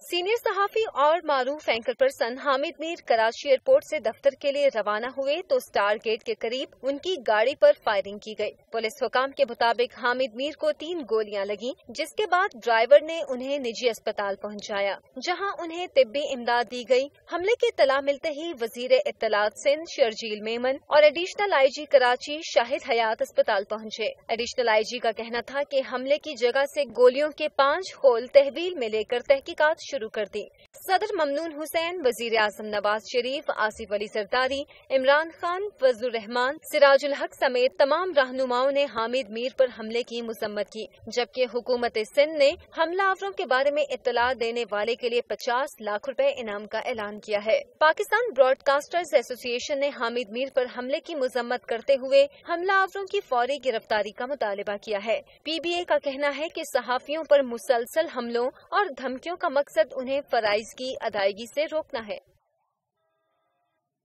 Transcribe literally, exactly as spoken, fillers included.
Senior सहाफी और मारूफ anchor person Hamid Mir Karachi airport से दफ्तर के लिए रवाना हुए तो स्टार गेट के करीब उनकी गाड़ी पर फायरिंग की गई। पुलिस हुकाम के मुताबिक हामिद मीर को तीन गोलियां लगीं, जिसके बाद ड्राइवर ने उन्हें निजी अस्पताल पहुंचाया, जहां उन्हें तिब्बी इमदाद दी गई। हमले की इत्तला मिलते ही वजीर इत्तलात सिंध शर्जील मेमन और additional I G Karachi Shahid Hayat अस्पताल पहुंचे। एडिशनल आई जी का कहना था कि हमले की जगह से गोलियों के पांच होल तहवील में लेकर तहकीकात शुरू कर दी। सदर ममनून हुसैन, वजीर आजम नवाज शरीफ, आसिफ अली सरदारी, इमरान खान, फजलुर रहमान, सिराजुल हक समेत तमाम रहनुमाओं ने हामिद मीर पर हमले की मजम्मत की, जबकि हुकूमत सिंध ने हमलावरों के बारे में इत्तला देने वाले के लिए पचास लाख रुपए इनाम का ऐलान किया है। पाकिस्तान ब्रॉडकास्टर्स एसोसिएशन ने हामिद मीर पर हमले की मजम्मत करते हुए हमलावरों की फौरी गिरफ्तारी का मुतालबा किया है। पी बी ए का कहना है कि सहाफियों पर मुसलसल हमलों और धमकियों का मकसद उन्हें फराइज की अदायगी से रोकना है।